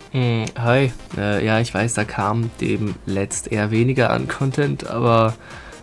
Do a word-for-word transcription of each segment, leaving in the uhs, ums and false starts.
Mm, Hi, äh, ja, ich weiß, da kam demletzt eher weniger an Content, aber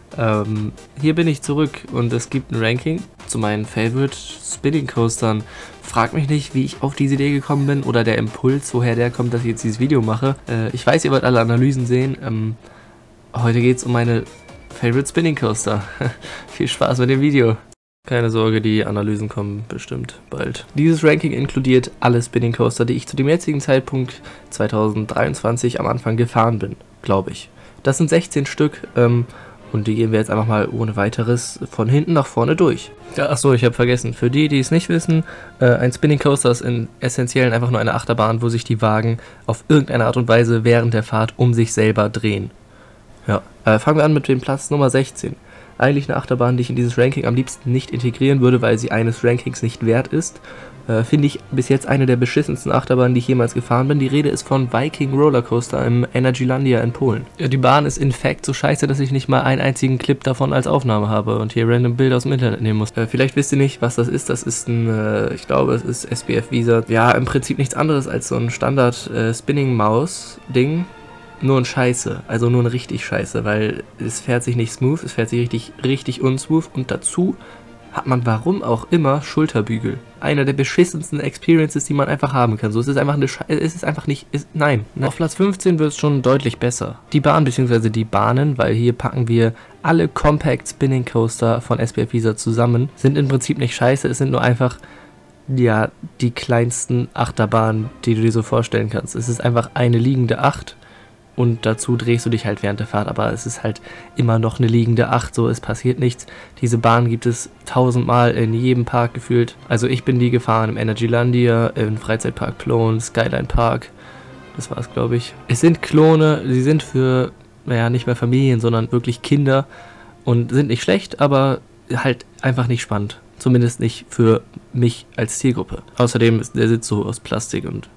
ähm, hier bin ich zurück und es gibt ein Ranking zu meinen Favorite Spinning Coastern. Frag mich nicht, wie ich auf diese Idee gekommen bin oder der Impuls, woher der kommt, dass ich jetzt dieses Video mache. Äh, ich weiß, ihr wollt alle Analysen sehen. Ähm, heute geht es um meine Favorite Spinning Coaster. Viel Spaß mit dem Video. Keine Sorge, die Analysen kommen bestimmt bald. Dieses Ranking inkludiert alle Spinning Coaster, die ich zu dem jetzigen Zeitpunkt zweitausenddreiundzwanzig am Anfang gefahren bin, glaube ich. Das sind sechzehn Stück ähm, und die gehen wir jetzt einfach mal ohne weiteres von hinten nach vorne durch. Ja, achso, ich habe vergessen. Für die, die es nicht wissen, äh, ein Spinning Coaster ist in Essentiellen einfach nur eine Achterbahn, wo sich die Wagen auf irgendeine Art und Weise während der Fahrt um sich selber drehen. Ja, äh, fangen wir an mit dem Platz Nummer sechzehn. Eigentlich eine Achterbahn, die ich in dieses Ranking am liebsten nicht integrieren würde, weil sie eines Rankings nicht wert ist. Äh, Finde ich bis jetzt eine der beschissensten Achterbahnen, die ich jemals gefahren bin. Die Rede ist von Viking Rollercoaster im Energylandia in Polen. Ja, die Bahn ist in fact so scheiße, dass ich nicht mal einen einzigen Clip davon als Aufnahme habe und hier random Bilder aus dem Internet nehmen muss. Äh, vielleicht wisst ihr nicht, was das ist. Das ist ein, äh, ich glaube, es ist S B F Visa. Ja, im Prinzip nichts anderes als so ein Standard äh, Spinning-Maus-Ding. Nur ein Scheiße, also nur ein richtig Scheiße, weil es fährt sich nicht smooth, es fährt sich richtig, richtig unsmooth und dazu hat man warum auch immer Schulterbügel. Einer der beschissensten Experiences, die man einfach haben kann. So, es ist einfach eine Scheiße, es ist einfach nicht, ist, nein. Auf Platz fünfzehn wird es schon deutlich besser. Die Bahn bzw. die Bahnen, weil hier packen wir alle Compact Spinning Coaster von S B F Visa zusammen, sind im Prinzip nicht scheiße, es sind nur einfach, ja, die kleinsten Achterbahnen, die du dir so vorstellen kannst. Es ist einfach eine liegende Acht. Und dazu drehst du dich halt während der Fahrt, aber es ist halt immer noch eine liegende Acht, so, es passiert nichts. Diese Bahn gibt es tausendmal in jedem Park gefühlt. Also ich bin die gefahren im Energylandia, im Freizeitpark Plön, Skyline Park, das war's, glaube ich. Es sind Klone, sie sind für, naja, nicht mehr Familien, sondern wirklich Kinder und sind nicht schlecht, aber halt einfach nicht spannend. Zumindest nicht für mich als Zielgruppe. Außerdem ist der Sitz so aus Plastik und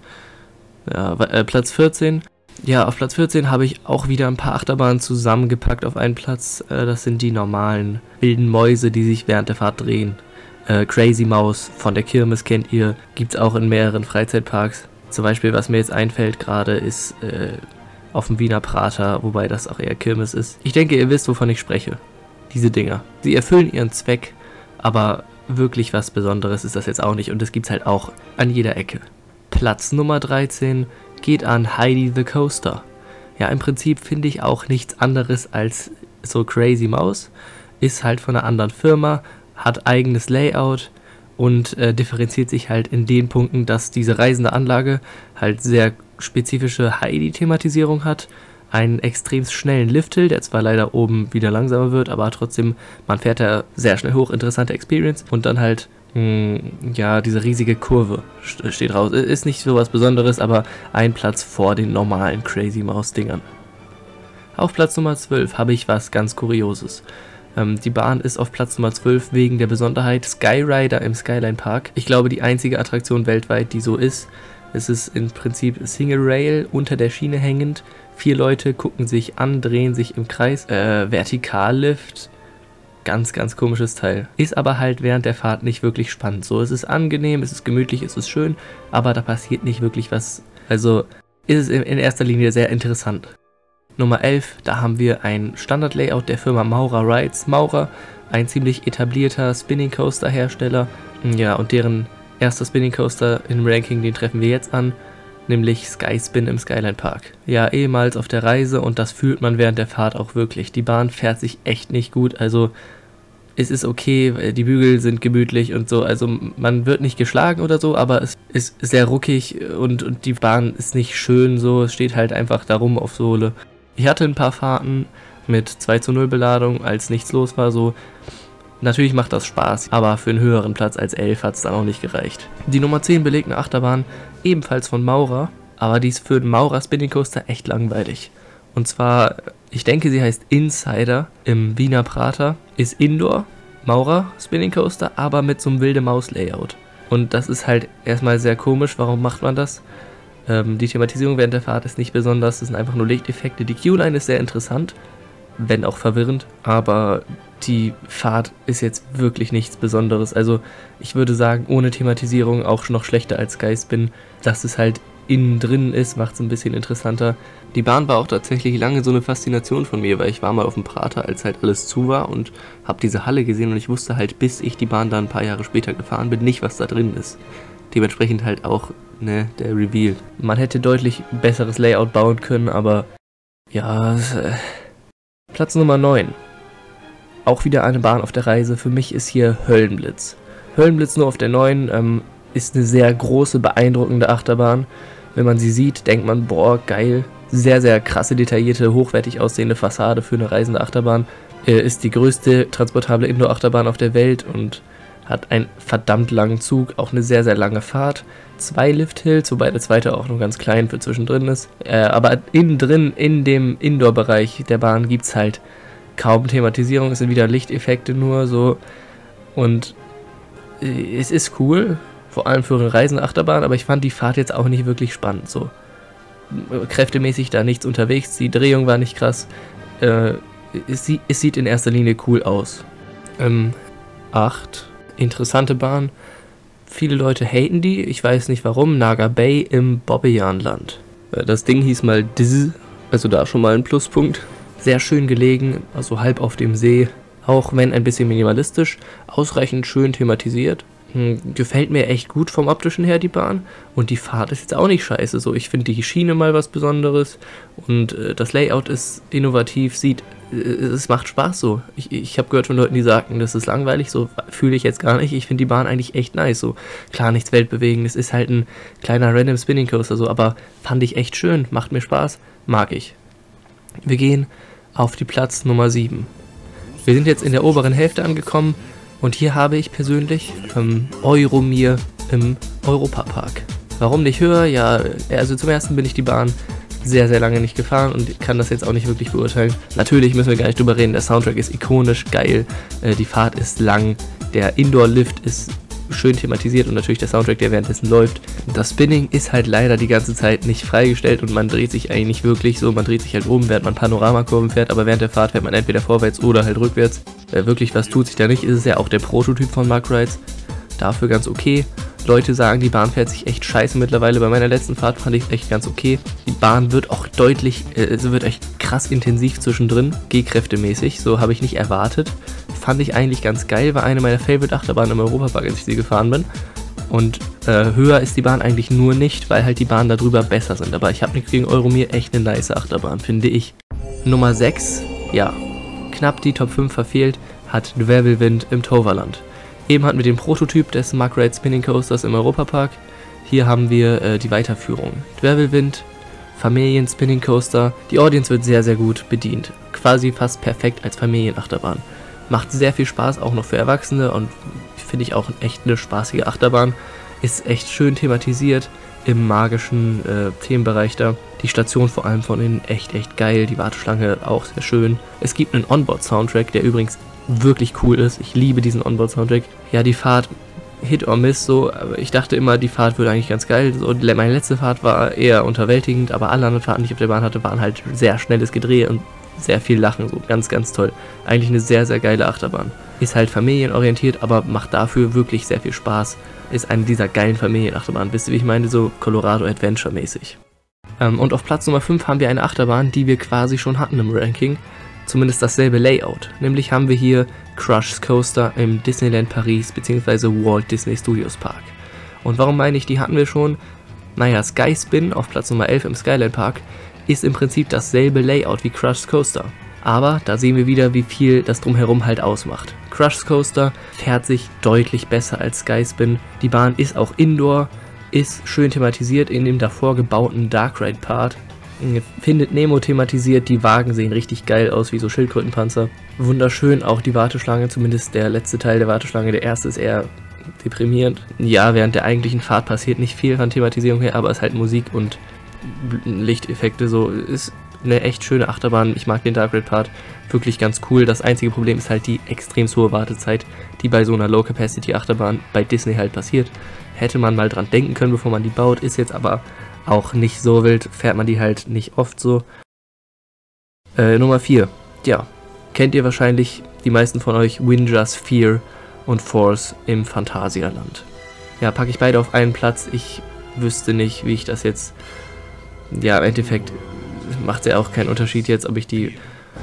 ja, äh, Platz vierzehn. Ja, auf Platz vierzehn habe ich auch wieder ein paar Achterbahnen zusammengepackt auf einen Platz. Äh, das sind die normalen wilden Mäuse, die sich während der Fahrt drehen. Äh, Crazy Maus von der Kirmes kennt ihr, gibt es auch in mehreren Freizeitparks. Zum Beispiel, was mir jetzt einfällt gerade, ist äh, auf dem Wiener Prater, wobei das auch eher Kirmes ist. Ich denke, ihr wisst, wovon ich spreche. Diese Dinger. Sie erfüllen ihren Zweck, aber wirklich was Besonderes ist das jetzt auch nicht und das gibt es halt auch an jeder Ecke. Platz Nummer dreizehn geht an Heidi the Coaster. Ja, im Prinzip finde ich auch nichts anderes als so Crazy Maus. Ist halt von einer anderen Firma, hat eigenes Layout und äh, differenziert sich halt in den Punkten, dass diese reisende Anlage halt sehr spezifische Heidi-Thematisierung hat. Einen extrem schnellen Lifthill, der zwar leider oben wieder langsamer wird, aber trotzdem, man fährt da sehr schnell hoch, interessante Experience und dann halt ja, diese riesige Kurve steht raus. Ist nicht so was Besonderes, aber ein Platz vor den normalen Crazy Maus Dingern. Auf Platz Nummer zwölf habe ich was ganz Kurioses. Ähm, die Bahn ist auf Platz Nummer zwölf wegen der Besonderheit Skyrider im Skyline Park. Ich glaube, die einzige Attraktion weltweit, die so ist. Es ist im Prinzip Single Rail, unter der Schiene hängend. Vier Leute gucken sich an, drehen sich im Kreis. Äh, Vertikallift. Ganz, ganz komisches Teil. Ist aber halt während der Fahrt nicht wirklich spannend. So, es ist angenehm, es ist gemütlich, es ist schön, aber da passiert nicht wirklich was. Also ist es in erster Linie sehr interessant. Nummer elf, da haben wir ein Standard-Layout der Firma Maurer Rides. Maurer, ein ziemlich etablierter Spinning Coaster Hersteller. Ja, und deren erster Spinning Coaster im Ranking, den treffen wir jetzt an, nämlich Skyspin im Skyline Park. Ja, ehemals auf der Reise und das fühlt man während der Fahrt auch wirklich. Die Bahn fährt sich echt nicht gut, also es ist okay, die Bügel sind gemütlich und so, also man wird nicht geschlagen oder so, aber es ist sehr ruckig und, und die Bahn ist nicht schön so, es steht halt einfach darum auf Sohle. Ich hatte ein paar Fahrten mit zwei zu null Beladung, als nichts los war, so. Natürlich macht das Spaß, aber für einen höheren Platz als elf hat es dann auch nicht gereicht. Die Nummer zehn belegt eine Achterbahn, ebenfalls von Maurer, aber die ist für den Maurer Spinning Coaster echt langweilig. Und zwar, ich denke, sie heißt Insider im Wiener Prater, ist Indoor, Maurer Spinning Coaster, aber mit so einem wilde Maus Layout. Und das ist halt erstmal sehr komisch, warum macht man das? Ähm, die Thematisierung während der Fahrt ist nicht besonders, das sind einfach nur Lichteffekte. Die Q-Line ist sehr interessant, wenn auch verwirrend, aber die Fahrt ist jetzt wirklich nichts Besonderes. Also ich würde sagen, ohne Thematisierung auch noch schlechter als Skyspin. Das ist halt innen drin ist, macht es ein bisschen interessanter. Die Bahn war auch tatsächlich lange so eine Faszination von mir, weil ich war mal auf dem Prater, als halt alles zu war und habe diese Halle gesehen und ich wusste halt, bis ich die Bahn dann ein paar Jahre später gefahren bin, nicht, was da drin ist. Dementsprechend halt auch, ne, der Reveal. Man hätte deutlich besseres Layout bauen können, aber ja, äh, Platz Nummer neun. Auch wieder eine Bahn auf der Reise. Für mich ist hier Höllenblitz. Höllenblitz nur auf der neun ähm, ist eine sehr große, beeindruckende Achterbahn. Wenn man sie sieht, denkt man, boah, geil. Sehr, sehr krasse, detaillierte, hochwertig aussehende Fassade für eine reisende Achterbahn. Äh, ist die größte transportable Indoor-Achterbahn auf der Welt und hat einen verdammt langen Zug, auch eine sehr, sehr lange Fahrt. Zwei Lift-Hills, wobei der zweite auch nur ganz klein für zwischendrin ist. Äh, aber innen drin, in dem Indoor-Bereich der Bahn, gibt es halt kaum Thematisierung. Es sind wieder Lichteffekte nur so. Und äh, es ist cool, vor allem für eine reisende Achterbahn, aber ich fand die Fahrt jetzt auch nicht wirklich spannend. So kräftemäßig da nichts unterwegs, die Drehung war nicht krass. Äh, es, es sieht in erster Linie cool aus. Ähm, acht. Interessante Bahn. Viele Leute haten die, ich weiß nicht warum. Naga Bay im Bobbejaanland. Das Ding hieß mal Diz, also da schon mal ein Pluspunkt. Sehr schön gelegen, also halb auf dem See. Auch wenn ein bisschen minimalistisch, ausreichend schön thematisiert. Hm, gefällt mir echt gut vom optischen her, die Bahn. Und die Fahrt ist jetzt auch nicht scheiße. So, ich finde die Schiene mal was Besonderes. Und äh, das Layout ist innovativ, sieht, äh, es macht Spaß so. Ich, ich habe gehört von Leuten, die sagten, das ist langweilig. So fühle ich jetzt gar nicht. Ich finde die Bahn eigentlich echt nice. So, klar, nichts Weltbewegendes. Ist halt ein kleiner Random Spinning Coaster. So, aber fand ich echt schön. Macht mir Spaß. Mag ich. Wir gehen auf die Platz Nummer sieben. Wir sind jetzt in der oberen Hälfte angekommen. Und hier habe ich persönlich ähm, Euromir im Europapark. Warum nicht höher? Ja, also zum ersten bin ich die Bahn sehr, sehr lange nicht gefahren und kann das jetzt auch nicht wirklich beurteilen. Natürlich müssen wir gar nicht drüber reden, der Soundtrack ist ikonisch, geil, äh, die Fahrt ist lang, der Indoor-Lift ist schön thematisiert und natürlich der Soundtrack, der währenddessen läuft. Das Spinning ist halt leider die ganze Zeit nicht freigestellt und man dreht sich eigentlich nicht wirklich so, man dreht sich halt oben, während man Panoramakurven fährt, aber während der Fahrt fährt man entweder vorwärts oder halt rückwärts. Äh, wirklich was tut sich da nicht, ist es ja auch der Prototyp von Mark Rides, dafür ganz okay. Leute sagen, die Bahn fährt sich echt scheiße mittlerweile. Bei meiner letzten Fahrt fand ich es echt ganz okay. Die Bahn wird auch deutlich, äh, sie wird echt krass intensiv zwischendrin, G-kräftemäßig, so habe ich nicht erwartet. Fand ich eigentlich ganz geil, war eine meiner Favorite-Achterbahnen im Europapark, als ich sie gefahren bin. Und äh, höher ist die Bahn eigentlich nur nicht, weil halt die Bahnen darüber besser sind. Aber ich habe nichts gegen Euromir, echt eine nice Achterbahn, finde ich. Nummer sechs, ja, knapp die Top fünf verfehlt, hat Dwerbelwind im Toverland. Eben hatten wir den Prototyp des Mark Ride Spinning Coasters im Europapark. Hier haben wir äh, die Weiterführung. Dwerbelwind, Familien Spinning Coaster. Die Audience wird sehr, sehr gut bedient. Quasi fast perfekt als Familienachterbahn. Macht sehr viel Spaß, auch noch für Erwachsene und finde ich auch echt eine spaßige Achterbahn. Ist echt schön thematisiert im magischen äh, Themenbereich da. Die Station vor allem von innen echt, echt geil. Die Warteschlange auch sehr schön. Es gibt einen Onboard-Soundtrack, der übrigens wirklich cool ist. Ich liebe diesen Onboard-Soundtrack. Ja, die Fahrt Hit or Miss so, aber ich dachte immer, die Fahrt würde eigentlich ganz geil. So, meine letzte Fahrt war eher unterwältigend, aber alle anderen Fahrten, die ich auf der Bahn hatte, waren halt sehr schnelles Gedreh und sehr viel Lachen, so ganz, ganz toll. Eigentlich eine sehr, sehr geile Achterbahn. Ist halt familienorientiert, aber macht dafür wirklich sehr viel Spaß. Ist eine dieser geilen Familienachterbahnen. Wisst ihr, wie ich meine? So Colorado Adventure mäßig. Ähm, und auf Platz Nummer fünf haben wir eine Achterbahn, die wir quasi schon hatten im Ranking. Zumindest dasselbe Layout. Nämlich haben wir hier Crush's Coaster im Disneyland Paris bzw. Walt Disney Studios Park. Und warum meine ich, die hatten wir schon? Naja, Sky Spin auf Platz Nummer elf im Skyline Park ist im Prinzip dasselbe Layout wie Crush's Coaster. Aber da sehen wir wieder, wie viel das Drumherum halt ausmacht. Crush's Coaster fährt sich deutlich besser als Sky Spin. Die Bahn ist auch Indoor, ist schön thematisiert in dem davor gebauten Dark Ride Part. Findet Nemo thematisiert, die Wagen sehen richtig geil aus, wie so Schildkrötenpanzer. Wunderschön, auch die Warteschlange, zumindest der letzte Teil der Warteschlange, der erste ist eher deprimierend. Ja, während der eigentlichen Fahrt passiert nicht viel von Thematisierung her, aber es ist halt Musik und Lichteffekte, so, ist eine echt schöne Achterbahn. Ich mag den Dark Ride Part, wirklich ganz cool. Das einzige Problem ist halt die extrem hohe Wartezeit, die bei so einer Low-Capacity-Achterbahn bei Disney halt passiert. Hätte man mal dran denken können, bevor man die baut, ist jetzt aber auch nicht so wild, fährt man die halt nicht oft so. Äh, Nummer vier. Ja, kennt ihr wahrscheinlich, die meisten von euch, Winjas Fear und Force im Phantasialand. Ja, packe ich beide auf einen Platz. Ich wüsste nicht, wie ich das jetzt... Ja, im Endeffekt macht es ja auch keinen Unterschied jetzt, ob ich die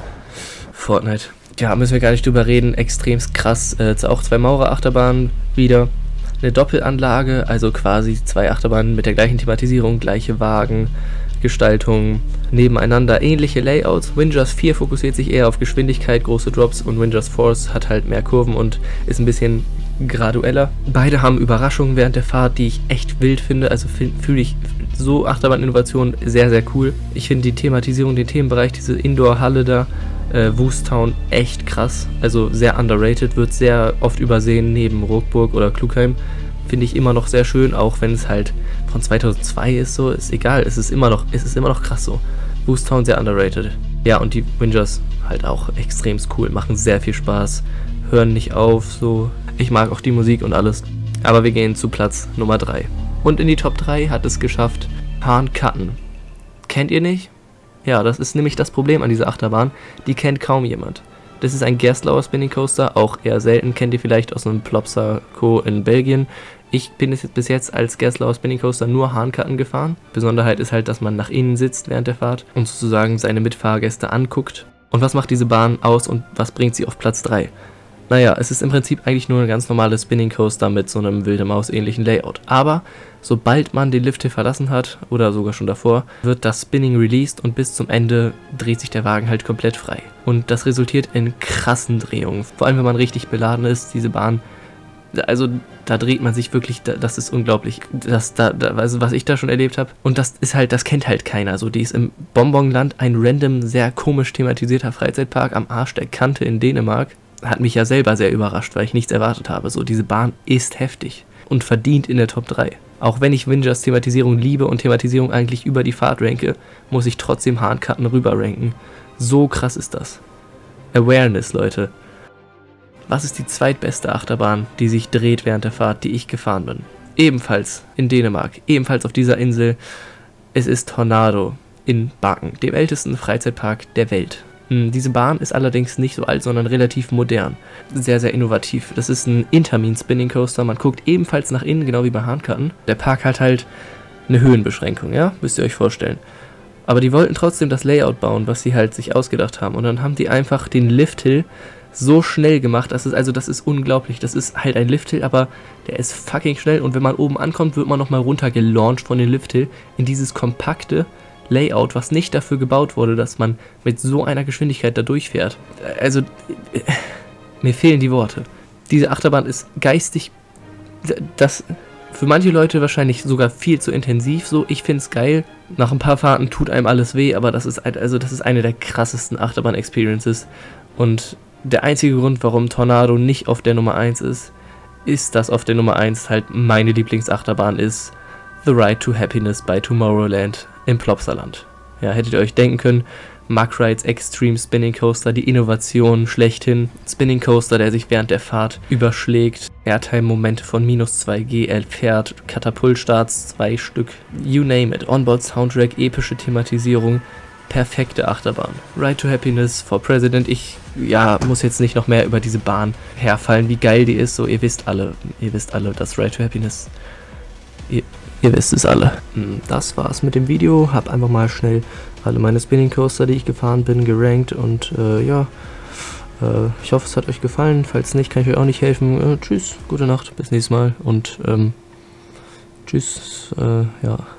Fortnite... Ja, müssen wir gar nicht drüber reden. Extremst krass. Äh, auch zwei Maurer-Achterbahnen wieder. Eine Doppelanlage, also quasi zwei Achterbahnen mit der gleichen Thematisierung, gleiche Wagen, Gestaltung, nebeneinander ähnliche Layouts. Windjust vier fokussiert sich eher auf Geschwindigkeit, große Drops, und Windjust Force hat halt mehr Kurven und ist ein bisschen gradueller. Beide haben Überraschungen während der Fahrt, die ich echt wild finde, also fühle ich so Achterbahn-Innovation sehr, sehr cool. Ich finde die Thematisierung, den Themenbereich, diese Indoor-Halle da, äh, Woostown, echt krass, also sehr underrated, wird sehr oft übersehen neben Rockburg oder Klugheim. Finde ich immer noch sehr schön, auch wenn es halt von zweitausendzwei ist, so, ist egal, es ist immer noch, es ist immer noch krass so. Woostown sehr underrated. Ja, und die Windjust halt auch extrem cool, machen sehr viel Spaß, hören nicht auf, so. Ich mag auch die Musik und alles. Aber wir gehen zu Platz Nummer drei. Und in die Top drei hat es geschafft Hahn Cutten. Kennt ihr nicht? Ja, das ist nämlich das Problem an dieser Achterbahn, die kennt kaum jemand. Das ist ein Gerstlauer Spinning Coaster, auch eher selten, kennt ihr vielleicht aus einem Plopsa Co. in Belgien. Ich bin es bis jetzt als Gerstlauer Spinning Coaster nur Hahn Cutten gefahren. Besonderheit ist halt, dass man nach innen sitzt während der Fahrt und sozusagen seine Mitfahrgäste anguckt. Und was macht diese Bahn aus und was bringt sie auf Platz drei? Naja, es ist im Prinzip eigentlich nur ein ganz normales Spinning Coaster mit so einem Wilde Maus ähnlichen Layout. Aber sobald man den Lifthill verlassen hat, oder sogar schon davor, wird das Spinning released und bis zum Ende dreht sich der Wagen halt komplett frei. Und das resultiert in krassen Drehungen. Vor allem, wenn man richtig beladen ist, diese Bahn, also da dreht man sich wirklich, das ist unglaublich, das, da, da, also was ich da schon erlebt habe. Und das ist halt, das kennt halt keiner. So, die ist im Bonbonland, ein random, sehr komisch thematisierter Freizeitpark am Arsch der Kante in Dänemark. Hat mich ja selber sehr überrascht, weil ich nichts erwartet habe. So, diese Bahn ist heftig und verdient in der Top drei. Auch wenn ich Windjust Thematisierung liebe und Thematisierung eigentlich über die Fahrt ranke, muss ich trotzdem Hahn Cutten rüber ranken. So krass ist das. Awareness, Leute. Was ist die zweitbeste Achterbahn, die sich dreht während der Fahrt, die ich gefahren bin? Ebenfalls in Dänemark, ebenfalls auf dieser Insel. Es ist Tornado in Baken, dem ältesten Freizeitpark der Welt. Diese Bahn ist allerdings nicht so alt, sondern relativ modern. Sehr, sehr innovativ. Das ist ein Intermin Spinning Coaster. Man guckt ebenfalls nach innen, genau wie bei Hahn Cutten. Der Park hat halt eine Höhenbeschränkung, ja? Müsst ihr euch vorstellen. Aber die wollten trotzdem das Layout bauen, was sie halt sich ausgedacht haben. Und dann haben die einfach den Lifthill so schnell gemacht. Das ist, also das ist unglaublich. Das ist halt ein Lifthill, aber der ist fucking schnell. Und wenn man oben ankommt, wird man nochmal runter gelauncht von dem Lifthill in dieses kompakte Layout, was nicht dafür gebaut wurde, dass man mit so einer Geschwindigkeit da durchfährt. Also, äh, mir fehlen die Worte. Diese Achterbahn ist geistig, das für manche Leute wahrscheinlich sogar viel zu intensiv so. Ich finde es geil. Nach ein paar Fahrten tut einem alles weh, aber das ist, also das ist eine der krassesten Achterbahn-Experiences. Und der einzige Grund, warum Tornado nicht auf der Nummer eins ist, ist, dass auf der Nummer eins halt meine Lieblingsachterbahn ist The Ride to Happiness bei Tomorrowland im Plopsaland. Ja, hättet ihr euch denken können, Mack Rides Extreme Spinning Coaster, die Innovation schlechthin. Spinning Coaster, der sich während der Fahrt überschlägt. Airtime-Momente von minus zwei G erfährt. Katapultstarts, zwei Stück. You name it. Onboard-Soundtrack, epische Thematisierung. Perfekte Achterbahn. Ride to Happiness for President. Ich, ja, muss jetzt nicht noch mehr über diese Bahn herfallen, wie geil die ist. So, ihr wisst alle, ihr wisst alle, dass Ride to Happiness... Ihr, Ihr wisst es alle. Das war's mit dem Video. Hab einfach mal schnell alle meine Spinning Coaster, die ich gefahren bin, gerankt. Und äh, ja, äh, ich hoffe, es hat euch gefallen. Falls nicht, kann ich euch auch nicht helfen. Äh, tschüss, gute Nacht, bis nächstes Mal. Und ähm, tschüss, äh, ja.